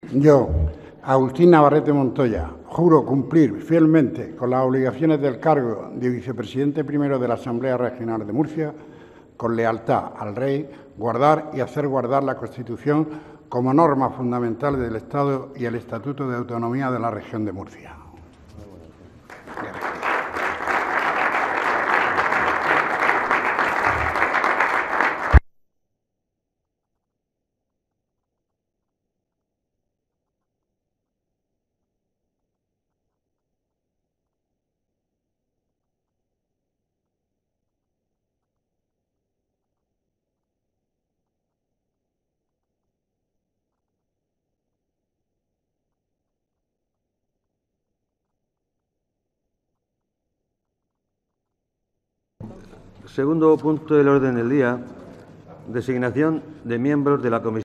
Yo, Agustín Navarrete Montoya, juro cumplir fielmente con las obligaciones del cargo de vicepresidente primero de la Asamblea Regional de Murcia, con lealtad al Rey, guardar y hacer guardar la Constitución como norma fundamental del Estado y el Estatuto de Autonomía de la Región de Murcia. Segundo punto del orden del día: designación de miembros de la Comisión